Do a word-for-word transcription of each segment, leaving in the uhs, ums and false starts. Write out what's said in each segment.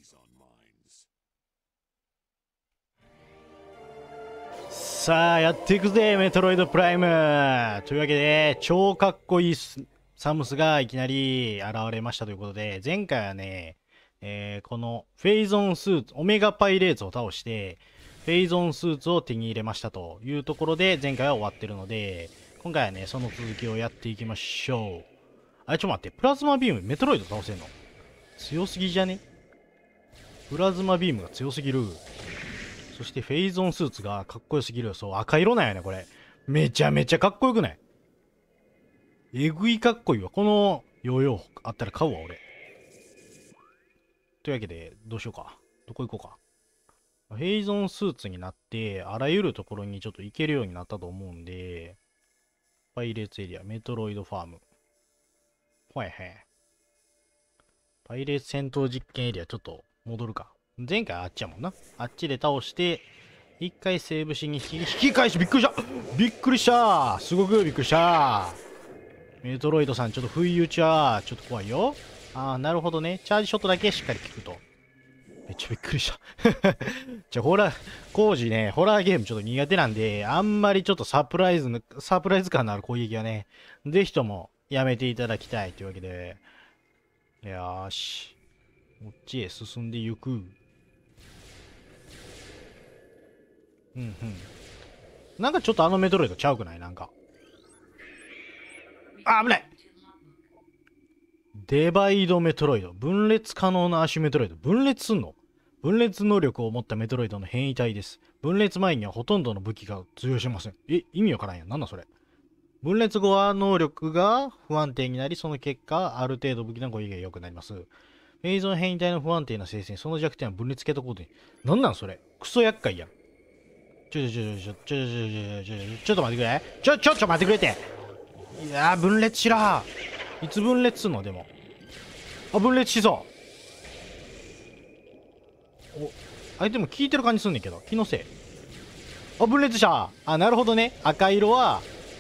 さあやっていくぜメトロイドプライムというわけで、超かっこいいサムスがいきなり現れましたということで、前回はね、えー、このフェイゾンスーツオメガパイレーツを倒してフェイゾンスーツを手に入れましたというところで、前回は終わってるので、今回はねその続きをやっていきましょう。あれちょっと待って、プラズマビームメトロイド倒せんの強すぎじゃね？プラズマビームが強すぎる。そしてフェイゾンスーツがかっこよすぎる。そう、赤色なんやね、これ。めちゃめちゃかっこよくない？えぐいかっこいいわ。このヨーヨーあったら買うわ、俺。というわけで、どうしようか。どこ行こうか。フェイゾンスーツになって、あらゆるところにちょっと行けるようになったと思うんで、パイレーツエリア、メトロイドファーム。ほやへ。パイレーツ戦闘実験エリア、ちょっと戻るか。前回あっちやもんな。あっちで倒して、一回セーブしに引き、引き返し、びっくりしたびっくりしたすごくびっくりしたメトロイドさん、ちょっと不意打ちは、ちょっと怖いよ。ああ、なるほどね。チャージショットだけしっかり効くと。めっちゃびっくりした。じゃあ、ホラー、工事ね、ホラーゲームちょっと苦手なんで、あんまりちょっとサプライズの、サプライズ感のある攻撃はね、ぜひともやめていただきたいというわけで、よーし。こっちへ進んでゆく。うんうん。なんかちょっとあのメトロイドちゃうくない？なんか。あ、危ない。デバイドメトロイド。分裂可能なアシュメトロイド。分裂すんの？分裂能力を持ったメトロイドの変異体です。分裂前にはほとんどの武器が通用しません。え、意味わからんやん。なんだそれ。分裂後は能力が不安定になり、その結果、ある程度武器の攻撃が良くなります。フェイゾン変異体の不安定な性質にその弱点は分裂系とコードに。なんなんそれ。クソ厄介やん。ちょちょちょちょちょちょちょちょちょちょっと待ってくれ。ちょちょちょ待ってくれて。いやー、分裂しらー。いつ分裂すんの？でも。あ、分裂しそう。お、相手も効いてる感じすんねんけど。気のせい。あ、分裂した。あ、なるほどね。赤色は、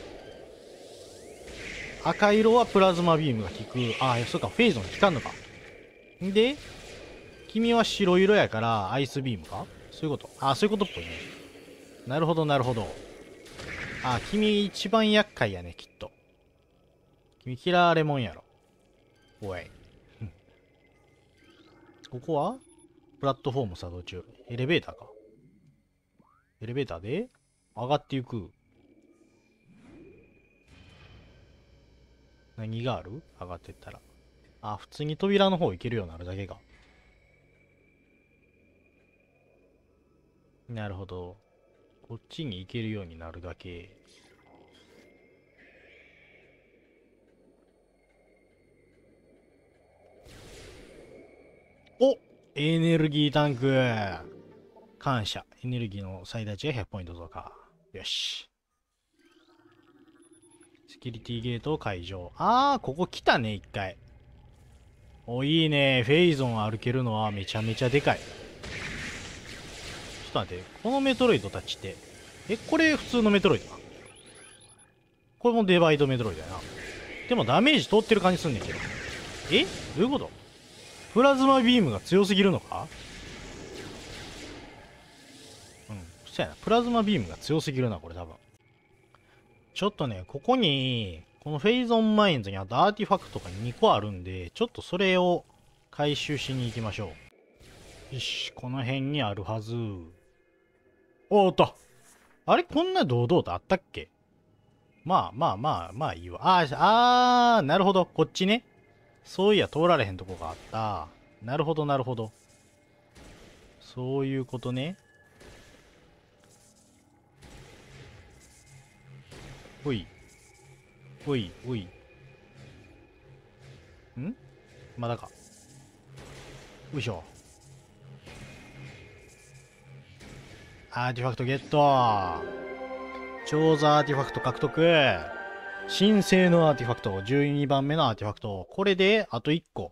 赤色はプラズマビームが効く。あ、そうか。フェイゾン効かんのか。んで、君は白色やからアイスビームか？そういうこと。あ、そういうことっぽいね。なるほど、なるほど。あ、君一番厄介やね、きっと。君嫌われもんやろ。おい。ここはプラットフォーム作動中。エレベーターか。エレベーターで上がっていく。何がある？上がってったら。あ、普通に扉の方行けるようになるだけか。なるほど。こっちに行けるようになるだけ。お！エネルギータンク。感謝。エネルギーの最大値がひゃくポイント増加。よし。セキュリティゲートを解除。あー、ここ来たね、一回。お、いいね。フェイゾン歩けるのはめちゃめちゃでかい。ちょっと待って。このメトロイドたちって。え、これ普通のメトロイドな。これもデバイドメトロイドやな。でもダメージ通ってる感じすんねんけど。え？どういうこと？プラズマビームが強すぎるのか？うん。そやな。プラズマビームが強すぎるな、これ多分。ちょっとね、ここに、このフェイゾンマインズにあとアーティファクトがにこあるんで、ちょっとそれを回収しに行きましょう。よし、この辺にあるはず。おーっと。あれこんな堂々とあったっけ？まあまあまあまあいいわ。あー、あー、なるほど。こっちね。そういや通られへんとこがあった。なるほどなるほど。そういうことね。ほい。ほい、ほい。んまだか。よいしょ。アーティファクトゲット。超座アーティファクト獲得。神聖のアーティファクト。じゅうにばんめのアーティファクト。これで、あといっこ。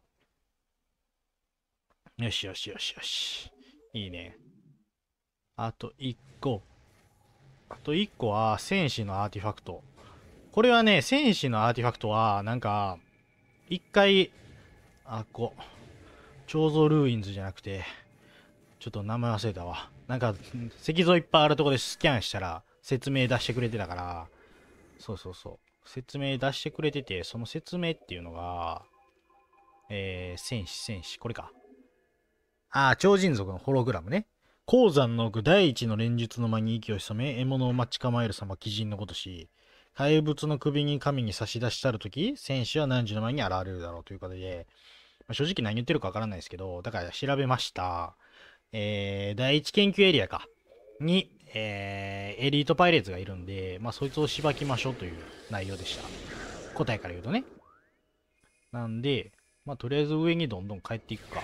よしよしよしよし。いいね。あといっこ。あといっこは、戦士のアーティファクト。これはね、戦士のアーティファクトは、なんか、一回、あ、こう。 彫像ルーインズじゃなくて、ちょっと名前忘れたわ。なんか、石像いっぱいあるとこでスキャンしたら説明出してくれてたから、そうそうそう。説明出してくれてて、その説明っていうのが、えー、戦士、戦士、これか。ああ、超人族のホログラムね。鉱山の具第一の連日の間に息を潜め、獲物を待ち構える様、鬼人のことし、怪物の首に神に差し出したるとき、戦士は何時の前に現れるだろうということで、まあ、正直何言ってるかわからないですけど、だから調べました。えー、第一研究エリアか。に、えー、エリートパイレーツがいるんで、まあ、そいつをしばきましょうという内容でした。答えから言うとね。なんで、まあ、とりあえず上にどんどん帰っていくか。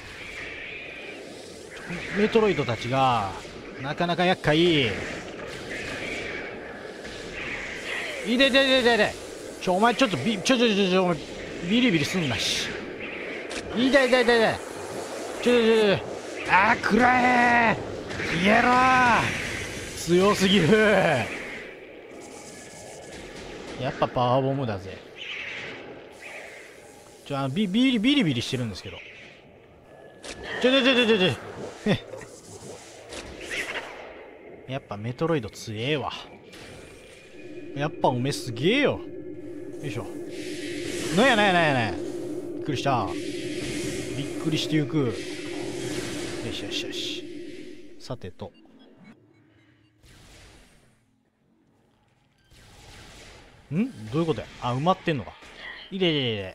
メトロイドたちが、なかなか厄介。いていていていていて。ちょ、お前ちょっとビ、ちょちょちょちょ、お前、ビリビリすんなし。いていていていて。ちょちょちょちょ。あー、くらえー消えろー強すぎるやっぱパワーボムだぜ。ちょ、あの、ビ、ビリビリビリしてるんですけど。ちょちょちょちょちょちょ。やっぱメトロイド強えわ。やっぱおめえすげえよ。よいしょ。なんやなんやなんやなんや。びっくりした。びっくりしてゆく。よしよしよし。さてと。んどういうことや。あ、埋まってんのか。いれいれいれ。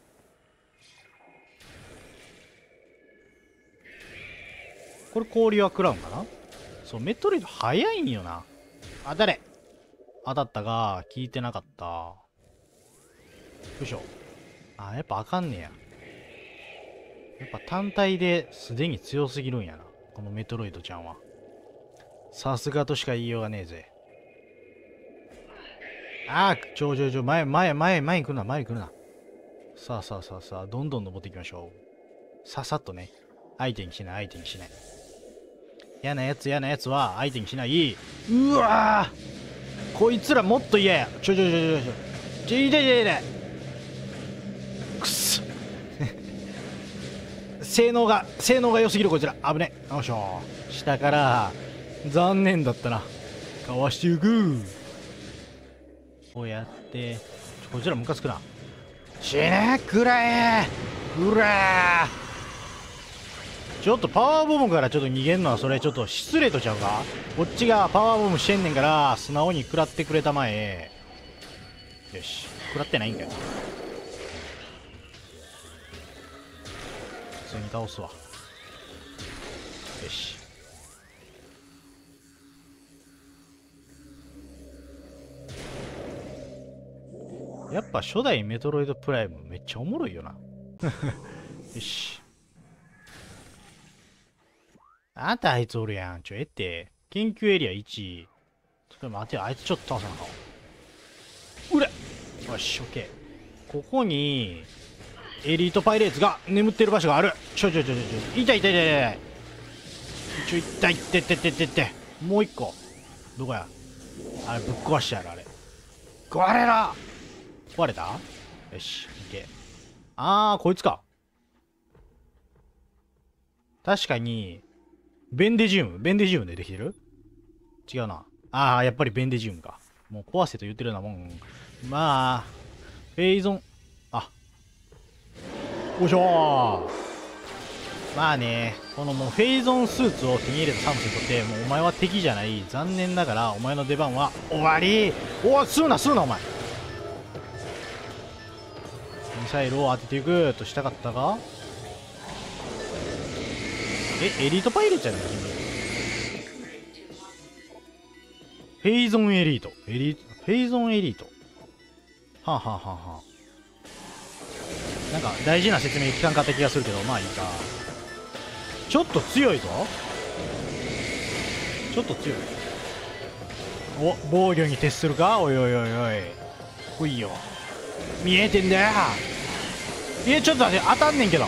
これ氷は食らうんかな。そう、メトロイド早いんよな。あ、誰当たったが、聞いてなかった。よいしょ。あ、やっぱあかんねや。やっぱ単体ですでに強すぎるんやな。このメトロイドちゃんは。さすがとしか言いようがねえぜ。ああ、ちょちょちょ、前、前、前、前に来るな、前に来るな。さあさあさあさあ、どんどん登っていきましょう。ささっとね。相手にしない、相手にしない。嫌なやつ、嫌なやつは相手にしない。うわーこいつらもっと嫌や。ちょちょちょちょちょ。ちょ、いていていて。くっそ。性能が、性能が良すぎるこいつら。危ね。よいしょ。下から、残念だったな。かわしていく。こうやって、こいつらムカつくな。死ねくらえくらーちょっとパワーボムからちょっと逃げんのはそれちょっと失礼とちゃうか。こっちがパワーボムしてんねんから素直に食らってくれたまえ。よし、食らってないんかよ。普通に倒すわ。よし。やっぱ初代メトロイドプライムめっちゃおもろいよな。よし。あんたあいつおるやん。ちょ、えって。研究エリアいち。ちょっと待てよ。あいつちょっと倒さなあかん。うれよし、オッケー。ここに、エリートパイレーツが眠ってる場所がある。ちょちょちょちょちょ。痛い痛い痛い痛い。ちょ、痛いってってってってって。もう一個。どこやあれ、ぶっ壊してやる、あれ。壊れろ壊れたよし、オッケー。あー、こいつか。確かに、ベンデジウムベンデジウムでできてる違うな。ああ、やっぱりベンデジウムか。もう壊せと言ってるようなもん。まあ、フェイゾン、あ、よいしょー。まあね、このもうフェイゾンスーツを手に入れたサムスにとって、もうお前は敵じゃない。残念ながら、お前の出番は終わり。おお、吸うな、吸うな、お前。ミサイルを当てていくとしたかったが、え、エリートパイレーツやねん、君。フェイゾンエリート。エリート、フェイゾンエリート。はあ、はあはあはあ、なんか大事な説明聞かんかった気がするけど、まあいいか。ちょっと強いぞ。ちょっと強い。お、防御に徹するか。おいおいおいおい。ほいよ。見えてんだよ。いや、ちょっと待って、当たんねんけど。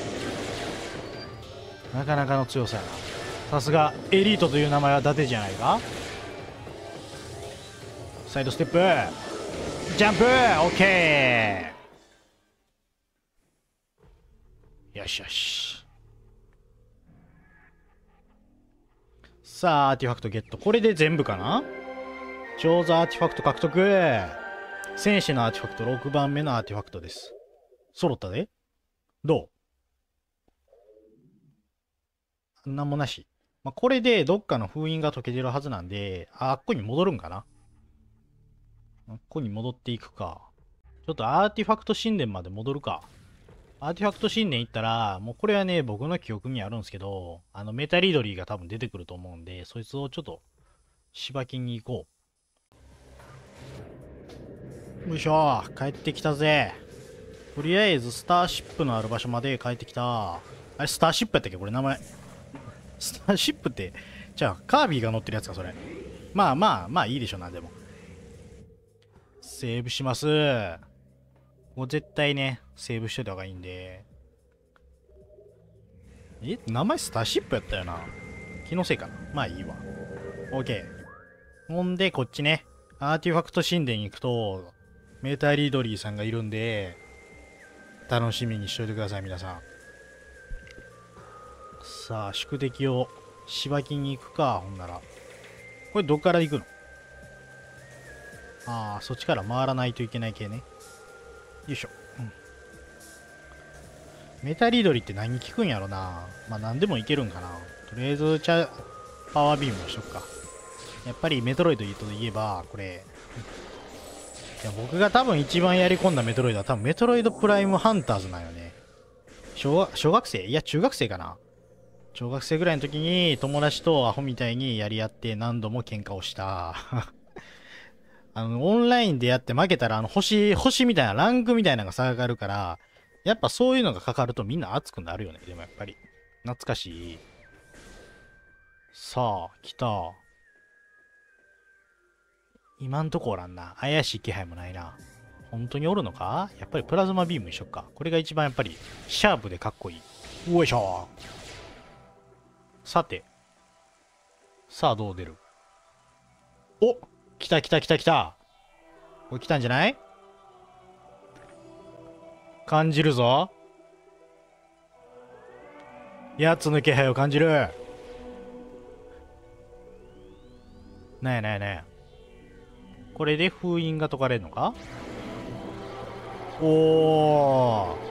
なかなかの強さやな。さすがエリートという名前は伊達じゃないか。サイドステップジャンプオッケー。よしよし。 さあ、アーティファクトゲット。これで全部かな。超座アーティファクト獲得。戦士のアーティファクトろくばんめのアーティファクトです。揃ったで。どうなんもなし。まあ、これでどっかの封印が解けてるはずなんで、あ、あっこに戻るんかな。あっこに戻っていくか。ちょっとアーティファクト神殿まで戻るか。アーティファクト神殿行ったら、もうこれはね、僕の記憶にあるんですけど、あのメタリドリーが多分出てくると思うんで、そいつをちょっと、しばきに行こう。よいしょ、帰ってきたぜ。とりあえず、スターシップのある場所まで帰ってきた。あれ、スターシップやったっけこれ名前。スターシップって、じゃあ、カービィが乗ってるやつか、それ。まあまあ、まあいいでしょ、なんでも。セーブします。もう絶対ね、セーブしといた方がいいんで。え、名前スターシップやったよな。気のせいかな。まあいいわ。OK。ほんで、こっちね。アーティファクト神殿に行くと、メタリドリーさんがいるんで、楽しみにしといてください、皆さん。さあ、宿敵をしばきに行くか、ほんなら。これどっから行くの？ああ、そっちから回らないといけない系ね。よいしょ。うん、メタリドリって何効くんやろな。まあ何でもいけるんかな。とりあえず、チャパワービームにしとくか。やっぱりメトロイドといえば、これ。いや、僕が多分一番やり込んだメトロイドは多分メトロイドプライムハンターズなんよね。小小学生いや、中学生かな。小学生ぐらいの時に友達とアホみたいにやり合って何度も喧嘩をした。あの、オンラインでやって負けたら、あの、星、星みたいな、ランクみたいなのが下がるから、やっぱそういうのがかかるとみんな熱くなるよね。でもやっぱり。懐かしい。さあ、来た。今んとこおらんな。怪しい気配もないな。本当におるのか？やっぱりプラズマビームにしよっか。これが一番やっぱり、シャープでかっこいい。よいしょ。さて。さあ、どう出る？お！来た来た来た来た。これ来たんじゃない？感じるぞ。やつの気配を感じる。なんやなんやなんや。これで封印が解かれるのか？おー。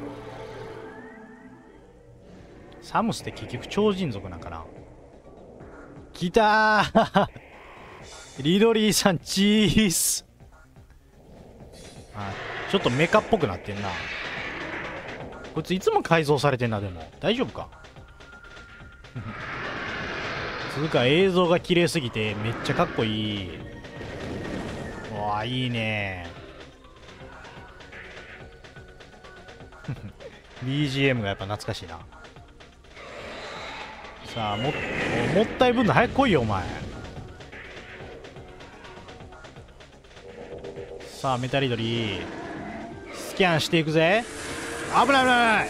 サムスって結局超人族なんかな。来たーリドリーさんチース。あ、ちょっとメカっぽくなってんな。こいついつも改造されてんな。でも大丈夫か？つうか映像が綺麗すぎてめっちゃかっこいい。わあ、いいねビージーエム がやっぱ懐かしいな。さあ、ももったいぶんの早く来いよお前。さあ、メタリドリースキャンしていくぜ。危ない危ない危ない。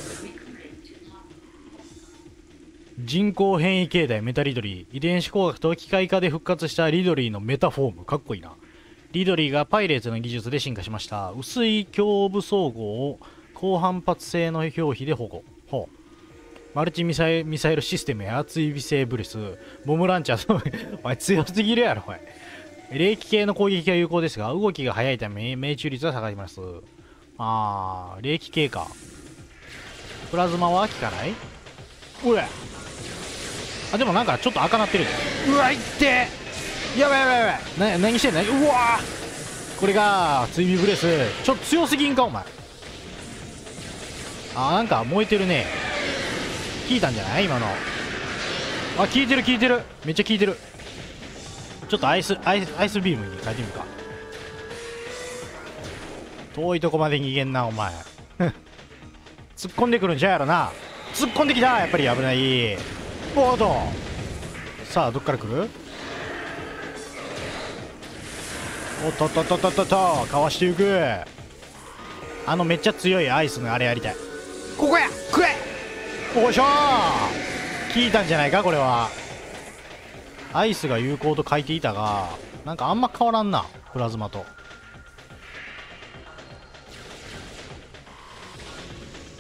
人工変異形態メタリドリー。遺伝子工学と機械化で復活したリドリーのメタフォーム。かっこいいな。リドリーがパイレーツの技術で進化しました。薄い胸部総合を高反発性の表皮で保護。ほう。マルチミサイミサイルシステムや熱い微生ブレス、ボムランチャー、お前強すぎるやろ、お前。霊気系の攻撃が有効ですが、動きが速いため命中率は下がります。あー、霊気系か。プラズマは効かない？おい。あ、でもなんかちょっと赤なってる。うわ、いってやばいやばいやばい。な、何してんの？うわー、これが、追尾ブレス。ちょっと強すぎんか、お前。あー、なんか燃えてるね。効いたんじゃない今の。あ、効いてる効いてる。めっちゃ効いてる。ちょっとアイス、アイス、アイスビームに変えてみるか。遠いとこまで逃げんな、お前。突っ込んでくるんじゃやろな。突っ込んできた。やっぱり危ない。おーっと。さあ、どっから来る？おっとっとっとっとっとっと。かわしていく。あのめっちゃ強いアイスのあれやりたい。ここや食え。おいしょー。効いたんじゃないかこれは。アイスが有効と書いていたが、なんかあんま変わらんな、プラズマと。突っ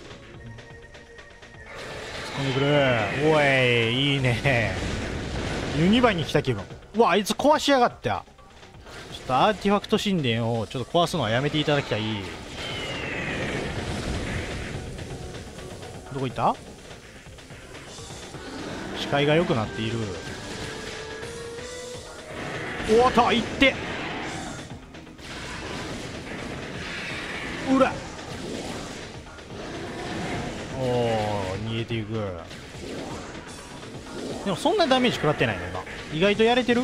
込んでくる。おい、いいね。 ユニバに来た気分。うわ、あいつ壊しやがったよ。ちょっとアーティファクト神殿をちょっと壊すのはやめていただきたい。どこ行った？視界が良くなっている。おっと、行って、うら、おお、逃げていく。でもそんなダメージ食らってないの今。意外とやれてる。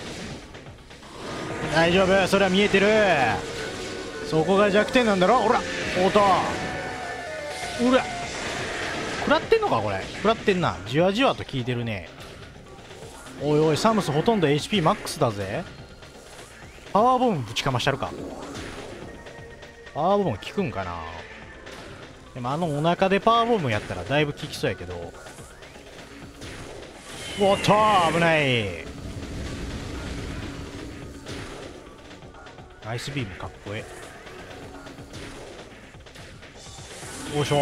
大丈夫、それは見えてる。そこが弱点なんだろ。ほら、おっと、うら、食らってんのかこれ。食らってんな。じわじわと効いてるね。おいおい、サムスほとんど エイチピーマックス だぜ。パワーボムぶちかましたるか。パワーボム効くんかな。でもあのお腹でパワーボムやったらだいぶ効きそうやけど。おっと、危ない。アイスビームかっこええ。よいしょ。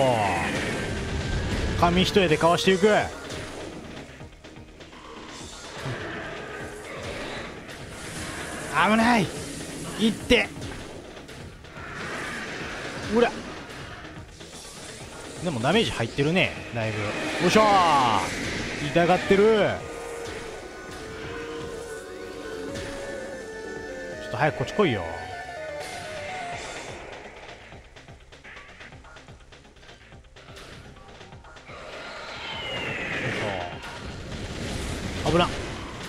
紙一重でかわしていく。危ない。いって、うら、でもダメージ入ってるね、だいぶ。よいしょー、痛がってる。ちょっと早くこっち来いよ。よいしょ。危なっ。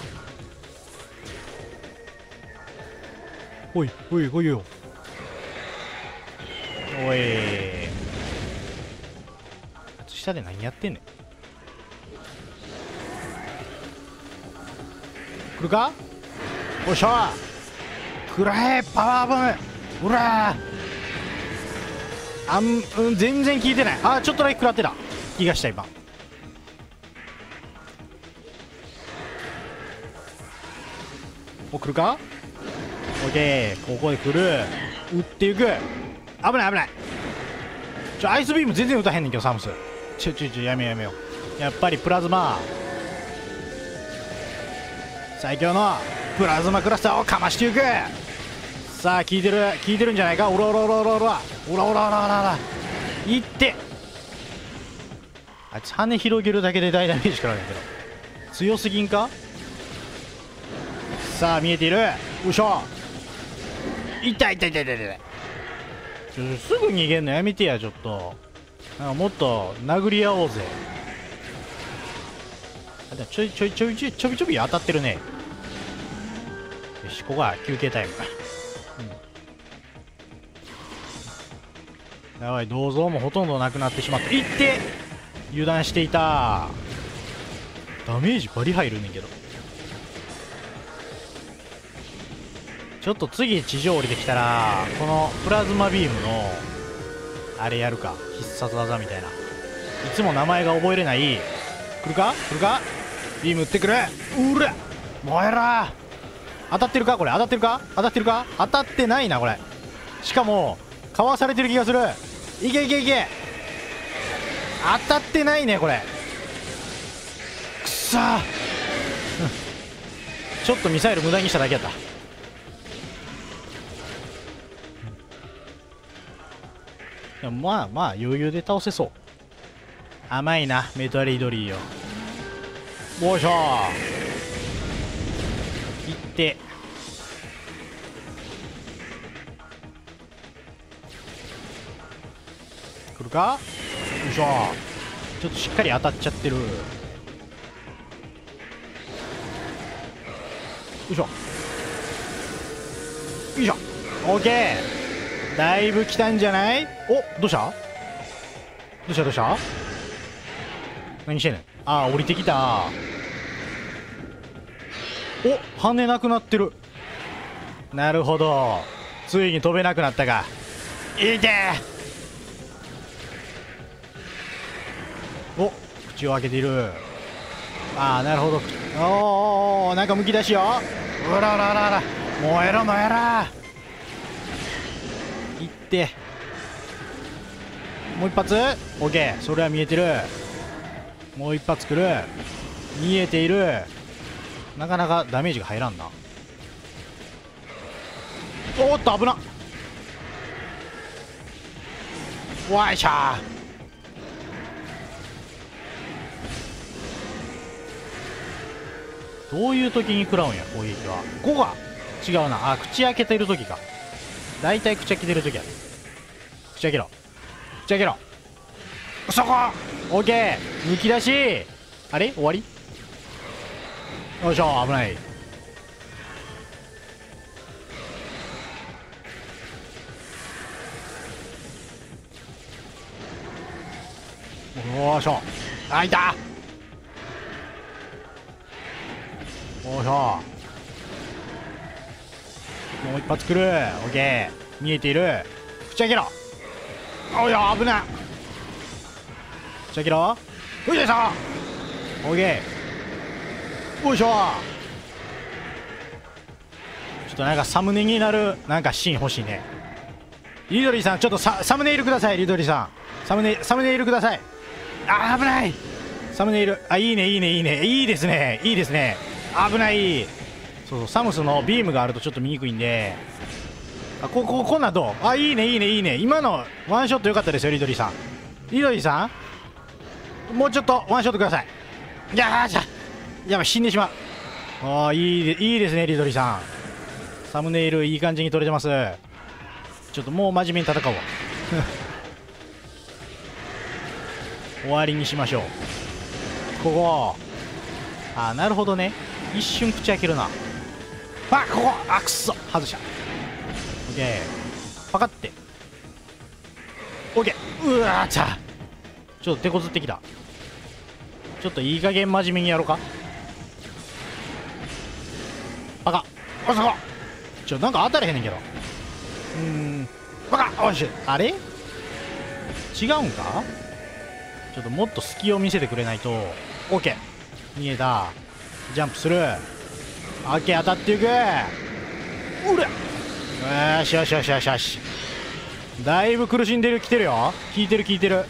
おいおいおいよ、おい、下で何やってんねん。来るか。おっしゃ、くらえ、パワーボム。うらー、あん、うん、全然効いてない。あー、ちょっとだけ食らってた気がした今。お、来るか。オッケー、ここで来る。撃っていく。危ない危ない。ちょ、アイスビーム全然撃たへんねんけど、サムス。ちょちょちょ、やめようやめよう。やっぱりプラズマ、最強のプラズマクラスターをかましていく。さあ、効いてる、効いてるんじゃないか。おらおらおらおらおらおらおらおらおらおら、いって。あいつ羽広げるだけで大ダメージ食らうんやけど、強すぎんか。さあ、見えている。よいしょ。痛い痛い痛い痛い痛い。ちょ、すぐ逃げんのやめてや、ちょっと。なんかもっと殴り合おうぜ。あ、でもちょいちょいちょいちょいちょびちょび当たってるね。よし、ここは休憩タイム。うん、やばい、銅像もほとんどなくなってしまった。いって、油断していた。ダメージバリ入るねんけど。ちょっと次地上降りてきたら、このプラズマビームのあれやるか。必殺技みたいな。いつも名前が覚えれない。来るか来るか。ビーム撃ってくる。うら、燃えら。当たってるかこれ。当たってるか当たってるか。当たってないなこれ。しかもかわされてる気がする。いけいけいけ。当たってないねこれ。くっさー、ちょっとミサイル無駄にしただけやった。でもまあまあ余裕で倒せそう。甘いなメトリドリーよ。よいしょ。いって、来るか。よいしょ。ちょっとしっかり当たっちゃってる。よいしょよいしょ。オッケー。だいぶ来たんじゃない。お、どうしたどうしたどうした。何してんねん。あー、降りてきた。お、羽なくなってる。なるほど、ついに飛べなくなったか。いてー。お、口を開けている。ああ、なるほど。おお、なんかむき出しよ。うらららら、燃えろ燃えろ。いって、もう一発。オッケー、それは見えてる。もう一発来る。見えている。 なかなかダメージが入らんな。おっと危なっ。わいしゃー。どういう時に食らうんや攻撃は。ここが違うな。あ、口開けてる時か。だいたい口開けてる時や。口開けろ、口開けろ、そこ。オッケー、抜き出し。あれ終わり。よいしょ、危ない。よいしょ。あ、いた。よいしょ。もう一発来る。オッケー、見えている。口開けろ。おいや、危ない。口開けろ。よいしょ。オッケー、よいしょ。ちょっとなんかサムネになるなんかシーン欲しいね。リドリーさん、ちょっとササムネイルください。リドリーさん、サムネサムネイルください。あー、危ない。サムネイル、あ、いいねいいねいいね、いいですねいいですね。危ない。そうそう、サムスのビームがあるとちょっと見にくいんで。あ、こここんなんどう。あ、いいねいいねいいね。今のワンショット良かったですよ。リドリーさん、リドリーさん、もうちょっとワンショットください。いやー、じゃやばい、死んでしまう。ああ、いいでいいですね。リドリーさん、サムネイルいい感じに撮れてます。ちょっともう真面目に戦おう。終わりにしましょう。ここ。あ、なるほどね。一瞬口開けるな。あ、ここ。あ、くそ、外した。オッケー、パカって。オッケー。うわー、ちゃちょっと手こずってきた。ちょっといい加減真面目にやろうか。パカ。おそこ。ちょ、なんか当たれへんねんけど。うーん、パカ。おし、あれ違うんか。ちょっともっと隙を見せてくれないと。オッケー、見えた。ジャンプする。オッケー、当たっていく。うら、よしよしよしよしよし。だいぶ苦しんでる。来てるよ。効いてる効いてる。い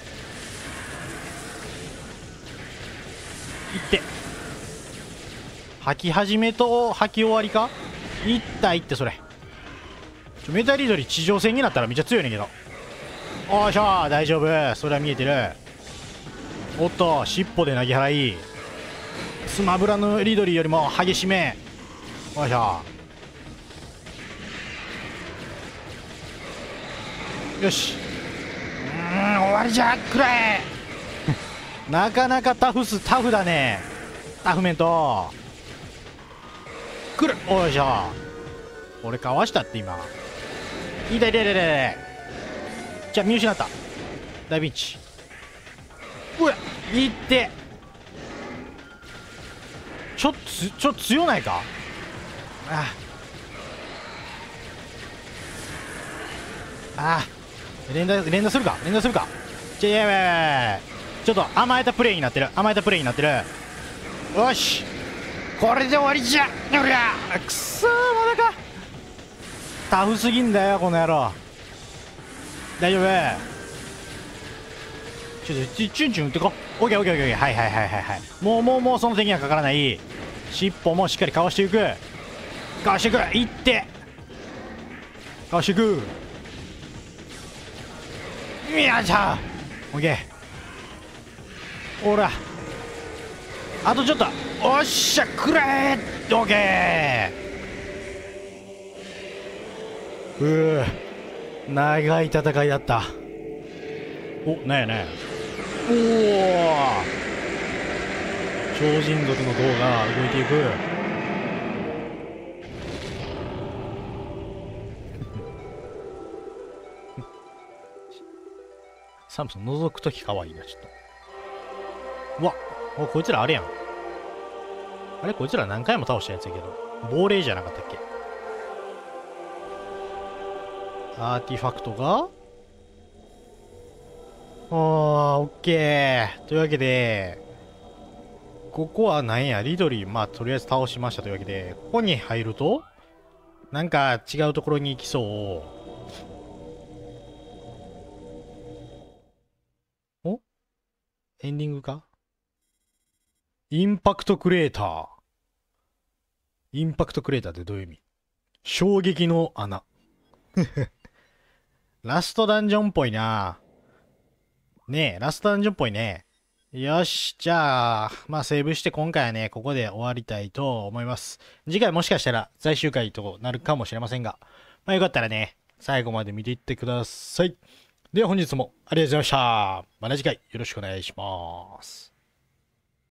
って、吐き始めと吐き終わりか。いったいって。それちょ、メタリドリ地上戦になったらめっちゃ強いねんけど。おーしょー、大丈夫。それは見えてる。おっと、尻尾で投げ払い。スマブラのリドリーよりも激しめ。よいしょ。よし。うーん、終わりじゃ。くらえ。なかなかタフスタフだね。タフメントくる。おいしょ。俺かわしたって今。いいだいだいだいだい。じゃあ見失った。大ピンチ。うわ、いって。ちょっとちょっと強ないか。あああ、連打連打するか連打するか。ちょ、やばいやばいやばい。ちょっと甘えたプレイになってる。甘えたプレイになってる。よし、これで終わりじゃ。おりゃくそー、まだか。タフすぎんだよこの野郎。大丈夫。ちょっとチュンチュン打ってこ。オッケーオッケーオッケー。はいはいはいはいはい。もうもうもうその敵にはかからない。尻尾もしっかりかわしていく。かわしていく。いって、かわしていく。よいしょ。オッケー。ほら、あとちょっと。おっしゃ、くらえ。オッケー。うー、長い戦いだった。お、なんやね。おお、超人族の動が動いていく。サムソン覗くときかわいいな。ちょっとうわお、こいつらあれやん。あれこいつら何回も倒したやつやけど、亡霊じゃなかったっけ。アーティファクトがあー、オッケー。というわけで、ここは何や、リドリー、まあ、とりあえず倒しましたというわけで、ここに入ると、なんか違うところに行きそう。お、エンディングか。インパクトクレーター。 インパクトクレーターってどういう意味？衝撃の穴。ラストダンジョンっぽいな。ねえ、ラストダンジョンっぽいね。よし、じゃあ、まあセーブして今回はね、ここで終わりたいと思います。次回もしかしたら最終回となるかもしれませんが、まあよかったらね、最後まで見ていってください。では本日もありがとうございました。また次回よろしくお願いします。